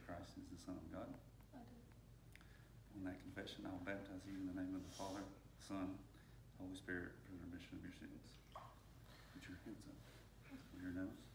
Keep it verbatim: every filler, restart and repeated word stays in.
Christ is the Son of God. I do. On that confession, I will baptize you in the name of the Father, Son, Holy Spirit for the remission of your sins. Put your hands up. Your nose.